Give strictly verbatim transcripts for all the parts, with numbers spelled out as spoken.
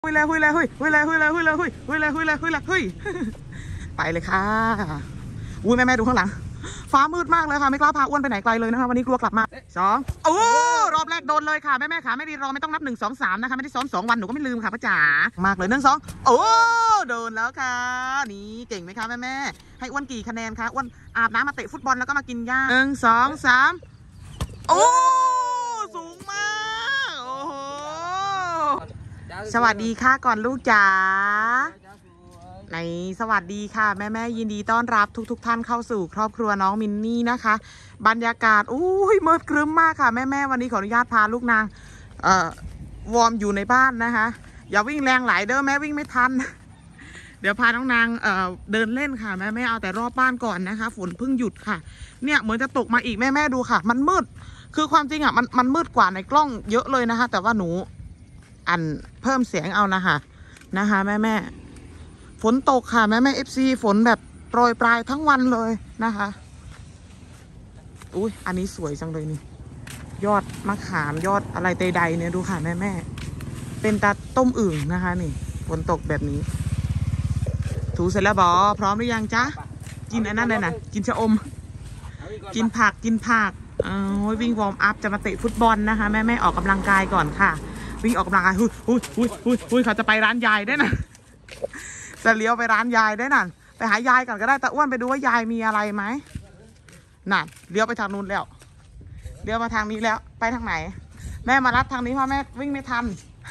หุยเลยหุยเลยหุยหุยเลยหุยเลยหุยเลยหุยหุยเลยหุยเลยหุยเลยหุยไปเลยค่ะอุ้ยแม่แม่ดูข้างหลังฟ้ามืดมากเลยค่ะไม่กล้าพาอ้วนไปไหนไกลเลยนะคะวันนี้กลัวกลับมาสองโอ้รอบแรกโดนเลยค่ะแม่แม่ขาไม่ดีรอไม่ต้องนับหนึ่งสองสามนะคะไม่ได้ซ้อมสองวันหนูก็ไม่ลืมค่ะป้าจ๋ามากเลยหนึ่งสองโอ้โดนแล้วค่ะนี่เก่งไหมคะแม่แม่ให้อ้วนกี่คะแนนคะอ้วนอาบน้ำมาเตะฟุตบอลแล้วก็มากินหญ้าหนึ่งสองสามโอ้สูงมากโอ้โหสวัสดีค่ะก่อนลูกจ๋าในสวัสดีค่ะแม่แม่ยินดีต้อนรับทุกๆ ท, ท่านเข้าสู่ครอบครัวน้องมินนี่นะคะบรรยากาศอุ้ยมืดครึ้มมากค่ะแม่แม่วันนี้ขออนุญาตพาลูกนางเอ่อวอร์มอยู่ในบ้านนะคะอย่าวิ่งแรงหลายเด้อแม่วิ่งไม่ทัน เดี๋ยวพาน้องนางเอ่อเดินเล่นค่ะแม่แม่เอาแต่รอบบ้านก่อนนะคะฝนเพิ่งหยุดค่ะเนี่ยเหมือนจะตกมาอีกแม่แม่ดูค่ะมันมืดคือความจริงอ่ะมันมันมืดกว่าในกล้องเยอะเลยนะคะแต่ว่าหนูอันเพิ่มเสียงเอานะคะนะคะแม่แม่ฝนตกค่ะแม่แม่เอฟซีฝนแบบโปรยปลายทั้งวันเลยนะคะอุ้ยอันนี้สวยจังเลยนี่ยอดมะขามยอดอะไรใดๆเนี่ยดูค่ะแม่แม่เป็นตาต้มอึ่งนะคะนี่ฝนตกแบบนี้ถูเสร็จแล้วบอพร้อมหรือยังจ๊ะกินอันนั้นเลยนะกินชะอมกินผักกินผักเอาวิ่งวอร์มอัพจะมาเตะฟุตบอลนะคะแม่แม่ออกกำลังกายก่อนค่ะวิ่งออกกำลังกายหุ้ยหุ้ยหุ้ยหุ้ยหุ้ยเขาจะไปร้านยายได้นะจะเลี้ยวไปร้านยายได้น่ะไปหายายก่อนก็ได้แต่อ้วนไปดูว่ายายมีอะไรไหมน่ะเลี้ยวไปทางนู้นแล้วเลี้ยวมาทางนี้แล้วไปทางไหนแม่มารับทางนี้เพราะแม่วิ่งไม่ทัน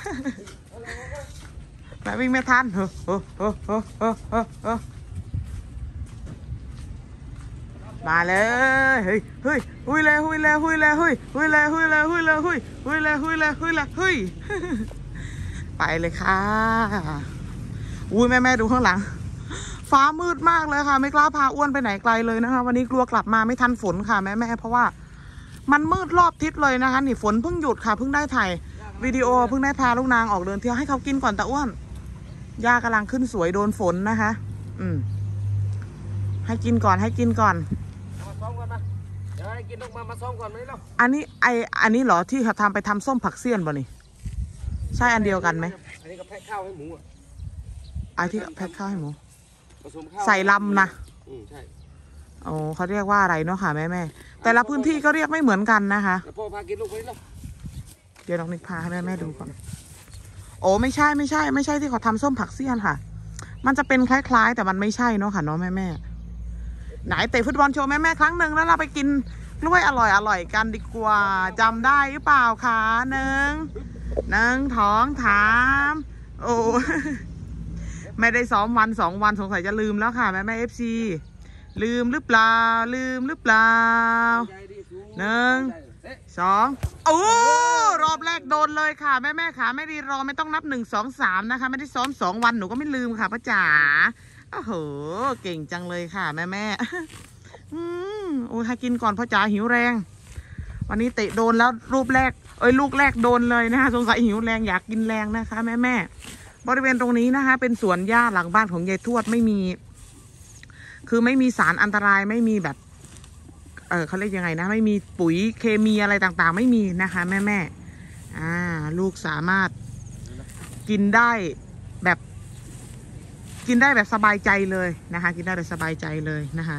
แม่วิ่งไม่ทันเฮ้อเฮ้อเฮ้อเฮ้อเฮ้อเฮ้อเฮ้อมาเลยเฮ้ยเฮ้ยหุยเลยหุยเลยหุยเลยหุยหุยเลยหุยเลยหุยเลยหุยหุยเลยหุยเลยหุยเลยหุยไปเลยค่ะอุ้ยแม่แม่ดูข้างหลังฟ้ามืดมากเลยค่ะไม่กล้าพาอ้วนไปไหนไกลเลยนะคะวันนี้กลัวกลับมาไม่ทันฝนค่ะแม่แม่เพราะว่ามันมืดรอบทิศเลยนะคะนี่ฝนเพิ่งหยุดค่ะเพิ่งได้ถ่ายวิดีโอเพิ่งได้พาลูกนางออกเดินเที่ยวให้เขากินก่อนตาอ้วนหญ้ากำลังขึ้นสวยโดนฝนนะคะอืมให้กินก่อนให้กินก่อนมาซ้อมก่อนมาเดี๋ยวให้กินลงมามาซ้อมก่อนไหมเนาะอันนี้ไออันนี้เหรอที่เขาทำไปทำส้มผักเสี้ยนบ่นี่ใช่อันเดียวกันไหมอันนี้ก็แพ็คข้าวให้หมูอ่ะไอที่แพ็คข้าวให้หมูผสมข้าวใส่ลำนะอืมใช่โอ้เขาเรียกว่าอะไรเนาะค่ะแม่แม่แต่ละพื้นที่ก็เรียกไม่เหมือนกันนะคะแล้วพ่อพากินลูกไปเนาะเดี๋ยวลองนึกพาให้แม่แม่ดูก่อนโอ้ไม่ใช่ไม่ใช่ไม่ใช่ที่เขาทำส้มผักเสี้ยนค่ะมันจะเป็นคล้ายๆแต่มันไม่ใช่เนาะค่ะเนาะแม่แม่ไหนเตะฟุตบอลโชว์แม่แม่ครั้งหนึ่งแล้วเราไปกินกล้วยอร่อยอร่อยกันดีกว่าจำได้หรือเปล่าคะหนึ่งหนึ่งท้องถามโอ้ไม่ได้ซ้อมวันสองวันสงสัยจะลืมแล้วค่ะแม่แม่เอฟซีลืมหรือเปล่าลืมหรือเปล่าหนึ่งสองโอ้รอบแรกโดนเลยค่ะแม่แม่ขาไม่ดีรอไม่ต้องนับหนึ่งสองสามนะคะไม่ได้ซ้อมสองวันหนูก็ไม่ลืมค่ะป้าจ๋าโอ้โหเก่งจังเลยค่ะแม่แม่อืมโอ้ให้กินก่อนพ่อจ๋าหิวแรงวันนี้เตะโดนแล้วรูปแรกเอ้ยลูกแรกโดนเลยนะคะสงสัยหิวแรงอยากกินแรงนะคะแม่แม่บริเวณตรงนี้นะคะเป็นสวนหญ้าหลังบ้านของยายทวดไม่มีคือไม่มีสารอันตรายไม่มีแบบเออเขาเรียกยังไงนะไม่มีปุ๋ยเคมีอะไรต่างๆไม่มีนะคะแม่แม่อ่าลูกสามารถกินได้แบบกินได้แบบสบายใจเลยนะคะกินได้แบบสบายใจเลยนะคะ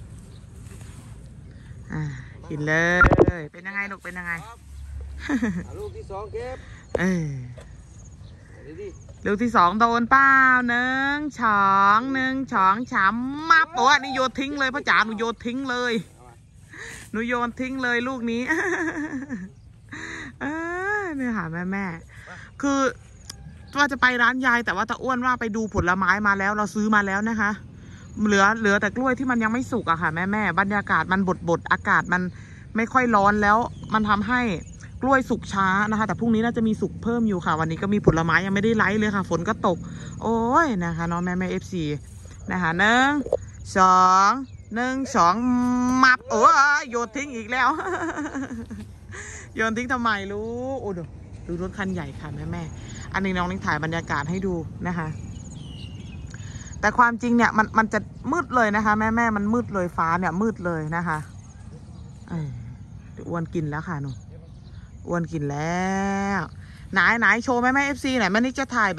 อ่ากินเลยเป็นยังไงลูกเป็นยังไงลูกที่สองเก็บเออลูกที่สองโดนเป้าหนึ่งช้องหนึ่งช้องฉ่ำมาตัวนี่โยนทิ้งเลยพ่อจ๋าหนูโยนทิ้งเลยหนูโยนทิ้งเลยลูกนี้เออเนี่ยค่ะแม่แม่คือว่าจะไปร้านยายแต่ว่าตาอ้วนว่าไปดูผลไม้มาแล้วเราซื้อมาแล้วนะคะเหลือเหลือแต่กล้วยที่มันยังไม่สุกอะค่ะแม่แม่บรรยากาศมันบดบดอากาศมันไม่ค่อยร้อนแล้วมันทำให้กล้วยสุกช้านะคะแต่พรุ่งนี้น่าจะมีสุกเพิ่มอยู่ค่ะวันนี้ก็มีผลไม้ยังไม่ได้ไลฟ์เลยค่ะฝนก็ตกโอ้ยนะคะน้องแม่แม่เอฟซีนะคะหนึ่งสองหนึ่งสองมับโอ้ยโยนทิ้งอีกแล้วโยนทิ้งทำไมลูกโอ้ดูดูรถคันใหญ่ค่ะแม่แม่อันนี้น้องนิ่งถ่ายบรรยากาศให้ดูนะคะแต่ความจริงเนี่ยมันมันจะมืดเลยนะคะแม่แม่มันมืดเลยฟ้าเนี่ยมืดเลยนะคะเอออ้วนกินแล้วค่ะหนูอ้วนกินแล้วไหนไหนโชว์แม่แม่เอฟซีไหนแม่นี่จะถ่ายแบบ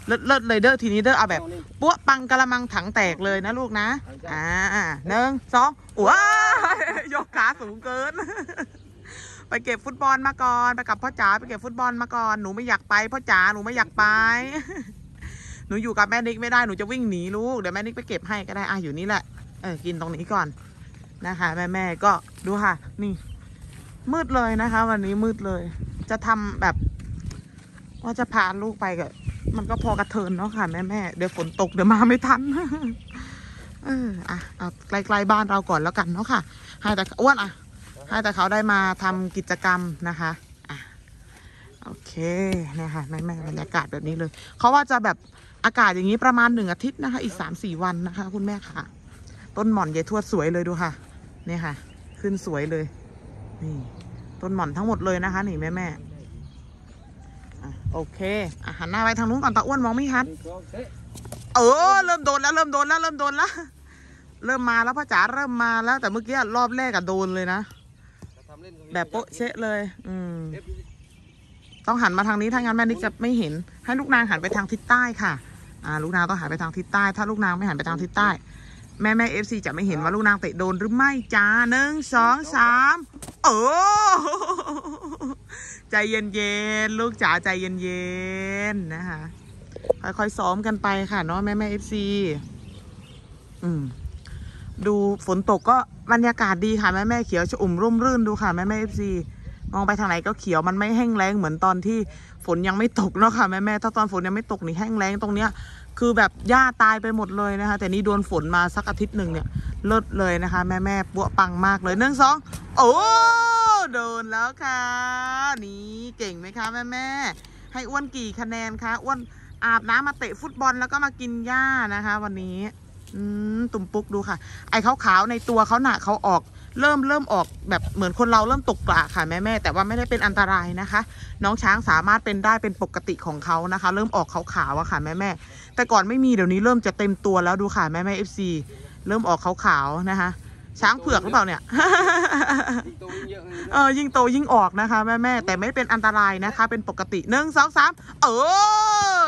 เลิศเลิศเลยเด้อทีนี้เด้อเอาแบบปั้วปังกะละมังถังแตกเลยนะลูกนะอ่าหนึ่งสองว้ายกขาสูงเกิน ไปเก็บฟุตบอลมาก่อนไปกับพ่อจ๋าไปเก็บฟุตบอลมาก่อนหนูไม่อยากไปพ่อจ๋าหนูไม่อยากไป หนูอยู่กับแม่นิกไม่ได้หนูจะวิ่งหนีลูกเดี๋ยวแม่นิกไปเก็บให้ก็ได้อ่ะอยู่นี่แหละเออกินตรงนี้ก่อนนะคะแม่แม่ก็ดูค่ะนี่มืดเลยนะคะวันนี้มืดเลยจะทำแบบว่าจะพาลูกไปก็มันก็พอกระเทินเนาะค่ะแม่แม่เดี๋ยวฝนตกเดี๋ยวมาไม่ทัน เอออ่ะเอาใกล้ๆบ้านเราก่อนแล้วกันเนาะค่ะให้แต่อ้วนอ่ะให้แต่เขาได้มาทำกิจกรรมนะคะอ่ะโอเคเนี่ยค่ะแม่แม่บรรยากาศแบบนี้เลยเขาว่าจะแบบอากาศอย่างนี้ประมาณหนึ่งอาทิตย์นะคะอีกสามสี่วันนะคะคุณแม่ค่ะต้นหม่อนยายทวดสวยเลยดูค่ะเนี่ยค่ะขึ้นสวยเลยนี่ต้นหม่อนทั้งหมดเลยนะคะนี่แม่แม่อ่ะโอเคอ่ะหันหน้าไปทางนู้นก่อนตาอ้วนมองไม่ชัดเออเริ่มโดนแล้วเริ่มโดนแล้วเริ่มโดนแล้วเริ่มมาแล้วพ่อจ๋าเริ่มมาแล้วแต่เมื่อกี้รอบแรกอะโดนเลยนะแบบโป๊ะเชะเลยอืมต้องหันมาทางนี้ถ้างั้นแม่นิกจะไม่เห็นให้ลูกนางหันไปทางทิศใต้ค่ะอ่าลูกนางต้องหันไปทางทิศใต้ถ้าลูกนางไม่หันไปทางทิศใต้แม่แม่เอฟซีจะไม่เห็นว่าลูกนางเตะโดนหรือไม่จ้าหนึ่งสองสามเออใจเย็นๆลูกจ๋าใจเย็นๆนะคะค่อยๆซ้อมกันไปค่ะเนาะแม่แม่เอฟซีอืมดูฝนตกก็บรรยากาศดีค่ะแม่แม่เขียวชอุ่มร่มรื่นดูค่ะแม่แม่เอฟซีมองไปทางไหนก็เขียวมันไม่แห้งแล้งเหมือนตอนที่ฝนยังไม่ตกเนาะค่ะแม่แม่ถ้าตอนฝนยังไม่ตกนี่แห้งแล้งตรงเนี้ยคือแบบหญ้าตายไปหมดเลยนะคะแต่นี่โดนฝนมาสักอาทิตย์หนึ่งเนี่ยเลิศเลยนะคะแม่แม่ปัวปังมากเลยหนึ่งสองโอ้โดนแล้วค่ะนี่เก่งไหมคะแม่แม่ให้อ้วนกี่คะแนนคะอ้วนอาบน้ำมาเตะฟุตบอลแล้วก็มากินหญ้านะคะวันนี้อืมตุ่มปุ๊กดูค่ะไอ้ขาวๆในตัวเขาหนาเขาออกเริ่มเริ่มออกแบบเหมือนคนเราเริ่มตกกระค่ะแม่แม่แต่ว่าไม่ได้เป็นอันตรายนะคะน้องช้างสามารถเป็นได้เป็นปกติของเขานะคะเริ่มออกขาวๆอะค่ะแม่แม่แต่ก่อนไม่มีเดี๋ยวนี้เริ่มจะเต็มตัวแล้วดูค่ะแม่แม่เอฟซีเริ่มออกขาวๆนะคะช้างเผือกหรือเปล่าเนี่ย เออยิ่งโตยิ่งออกนะคะแม่แม่แต่ไม่เป็นอันตรายนะคะเป็นปกติหนึ่งสองสามเออ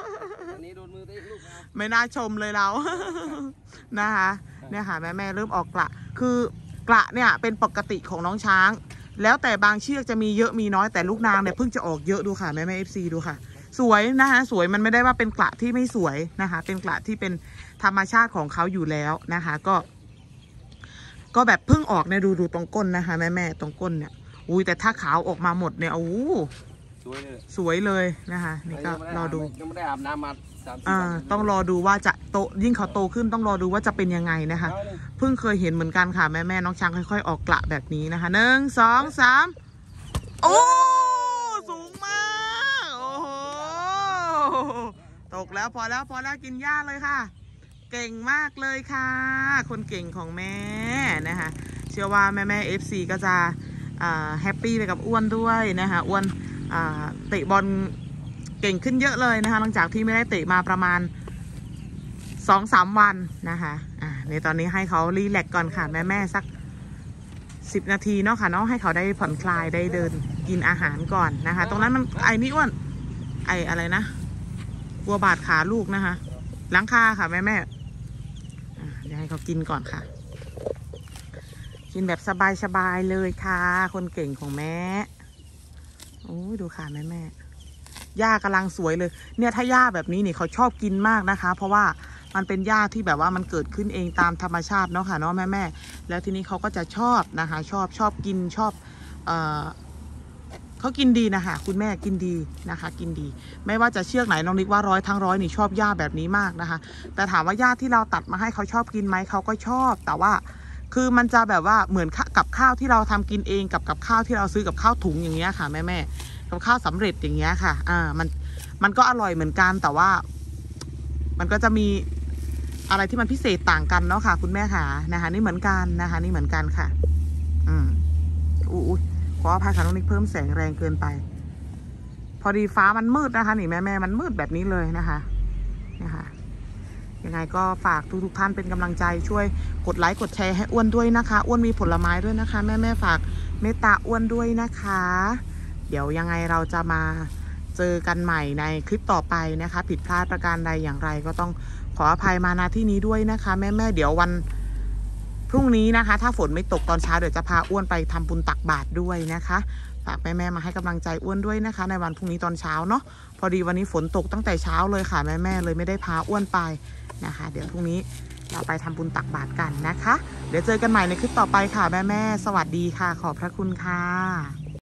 ไม่น่าชมเลยเรา นะคะเนี่ยค่ะแม่แม่เริ่มออกกระคือกระเนี่ยเป็นปกติของน้องช้างแล้วแต่บางเชือกจะมีเยอะมีน้อยแต่ลูกนางเนี่ยเพิ่งจะออกเยอะดูค่ะแม่แม่เอฟซีดูค่ะสวยนะคะสวยมันไม่ได้ว่าเป็นกระที่ไม่สวยนะคะเป็นกระที่เป็นธรรมชาติของเขาอยู่แล้วนะคะก็ก็แบบเพิ่งออกเนี่ยดูดูตรงก้นนะคะแม่แม่ตรงก้นเนี่ยอุ้ยแต่ถ้าขาวออกมาหมดเนี่ยโอ้สวยเลยสวยเลยนะคะนี่ก็รอดูยังไม่ได้อาบน้ำมาอ่าต้องรอดูว่าจะโตยิ่งเขาโตขึ้นต้องรอดูว่าจะเป็นยังไงนะคะเพิ่งเคยเห็นเหมือนกันค่ะแม่แม่น้องช้างค่อยๆออกกระแบบนี้นะคะหนึ่งสองสามโอ้สูงมากโอ้โหตกแล้วพอแล้วพอแล้วกินหญ้าเลยค่ะเก่งมากเลยค่ะคนเก่งของแม่นะคะเชื่อว่าแม่แม่เอฟซีก็จะแฮปปี้ไปกับอ้วนด้วยนะคะอ้วนเตะบอลเก่งขึ้นเยอะเลยนะคะหลังจากที่ไม่ได้เตะมาประมาณสองสามวันนะคะอ่าในตอนนี้ให้เขารีแลกก่อนค่ะแม่แม่สักสิบนาทีเนาะค่ะเนาะให้เขาได้ผ่อนคลายได้เดินกินอาหารก่อนนะคะตรงนั้นมันไอ้นี่อ้วนไอ้อะไรนะกลัวบาดขาลูกนะคะล้างคาค่ะแม่แม่อ่าเดี๋ยวให้เขากินก่อนค่ะกินแบบสบายๆเลยค่ะคนเก่งของแม่โอ้ยดูค่ะแม่แม่หญ้ากำลังสวยเลยเนี่ยถ้าหญ้าแบบนี้เนี่ยเขาชอบกินมากนะคะเพราะว่ามันเป็นหญ้าที่แบบว่ามันเกิดขึ้นเองตามธรรมชาติเนาะค่ะเนาะแม่แม่แล้วทีนี้เขาก็จะชอบนะคะชอบชอบกินชอบเอ่อเขากินดีนะคะคุณแม่กินดีนะคะกินดีไม่ว่าจะเชือกไหนน้องนิกว่าร้อยทั้งร้อยนี่ชอบหญ้าแบบนี้มากนะคะแต่ถามว่าหญ้าที่เราตัดมาให้เขาชอบกินไหมเขาก็ชอบแต่ว่าคือมันจะแบบว่าเหมือนกับข้าวที่เราทำกินเองกับกับข้าวที่เราซื้อกับข้าวถุงอย่างเงี้ยค่ะแม่แม่กับข้าวสำเร็จอย่างเงี้ยค่ะอ่ามันมันก็อร่อยเหมือนกันแต่ว่ามันก็จะมีอะไรที่มันพิเศษต่างกันเนาะค่ะคุณแม่ค่ะนะคะนี่เหมือนกันนะคะนี่เหมือนกันค่ะอืมอู้ขออภัยค่ะน้องนิกเพิ่มแสงแรงเกินไปพอดีฟ้ามันมืดนะคะนี่แม่แม่มันมืดแบบนี้เลยนะคะนะคะยังไงก็ฝากทุกทุกท่านเป็นกำลังใจช่วยกดไลค์กดแชร์ให้อ้วนด้วยนะคะอ้วนมีผลไม้ด้วยนะคะแม่แม่ฝากเมตตาอ้วนด้วยนะคะเดี๋ยวยังไงเราจะมาเจอกันใหม่ในคลิปต่อไปนะคะผิดพลาดประการใดอย่างไรก็ต้องขออภัยมาณที่นี้ด้วยนะคะแม่แม่เดี๋ยววันพรุ่งนี้นะคะถ้าฝนไม่ตกตอนเช้าเดี๋ยวจะพาอ้วนไปทำบุญตักบาตรด้วยนะคะฝากแม่แม่มาให้กำลังใจอ้วนด้วยนะคะในวันพรุ่งนี้ตอนเช้าเนาะพอดีวันนี้ฝนตกตั้งแต่เช้าเลยค่ะแม่แม่เลยไม่ได้พาอ้วนไปนะคะเดี๋ยวพรุ่งนี้เราไปทำบุญตักบาตรกันนะคะเดี๋ยวเจอกันใหม่ในคลิปต่อไปค่ะแม่แม่สวัสดีค่ะขอบพระคุณค่ะ